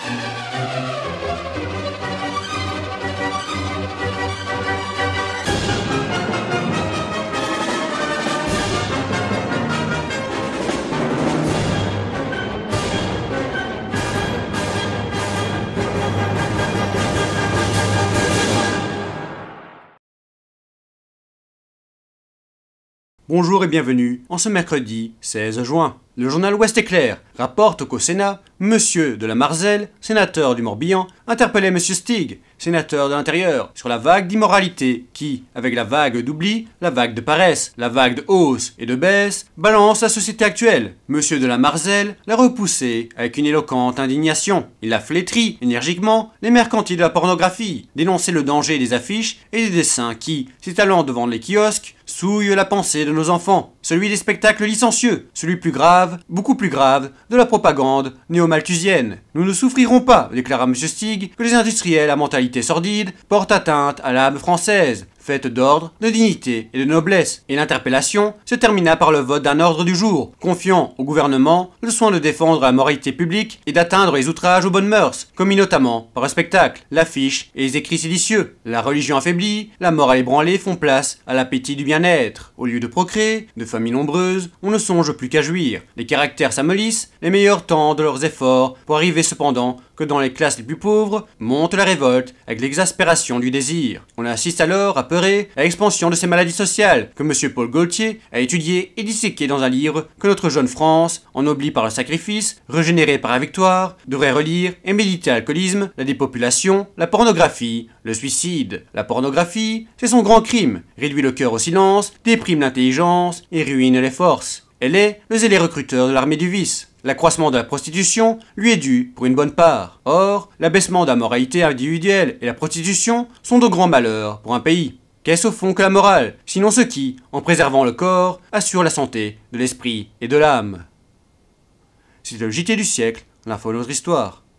Bonjour et bienvenue en ce mercredi 16 juin. Le journal Ouest Éclair rapporte qu'au Sénat, Monsieur de la Marzel, sénateur du Morbihan, interpellait Monsieur Stig, sénateur de l'Intérieur, sur la vague d'immoralité qui, avec la vague d'oubli, la vague de paresse, la vague de hausse et de baisse, balance la société actuelle. Monsieur de la Marzel l'a repoussé avec une éloquente indignation. Il a flétri énergiquement les mercantiles de la pornographie, dénoncé le danger des affiches et des dessins qui, s'étalant devant les kiosques, souillent la pensée de nos enfants. Celui des spectacles licencieux, celui plus grave, beaucoup plus grave, de la propagande néo-malthusienne. Nous ne souffrirons pas, déclara M. Stig, que les industriels à mentalité sordide portent atteinte à l'âme française, faite d'ordre, de dignité et de noblesse. Et l'interpellation se termina par le vote d'un ordre du jour, confiant au gouvernement le soin de défendre la moralité publique et d'atteindre les outrages aux bonnes mœurs, commis notamment par le spectacle, l'affiche et les écrits séditieux. La religion affaiblie, la morale ébranlée font place à l'appétit du bien-être. Au lieu de procréer, de familles nombreuses, on ne songe plus qu'à jouir. Les caractères s'amollissent, les meilleurs tendent leurs efforts pour arriver cependant que dans les classes les plus pauvres monte la révolte avec l'exaspération du désir. On assiste alors apeuré à l'expansion de ces maladies sociales que M. Paul Gaultier a étudié et disséqué dans un livre que notre jeune France, ennoblie par le sacrifice, régénérée par la victoire, devrait relire et méditer l'alcoolisme, la dépopulation, la pornographie, le suicide. La pornographie, c'est son grand crime, réduit le cœur au silence, déprime l'intelligence et ruine les forces. Elle est le zélé recruteur de l'armée du vice. L'accroissement de la prostitution lui est dû pour une bonne part. Or, l'abaissement de la moralité individuelle et la prostitution sont de grands malheurs pour un pays. Qu'est-ce au fond que la morale, sinon ce qui, en préservant le corps, assure la santé de l'esprit et de l'âme? C'est le JT du siècle, l'info de notre histoire.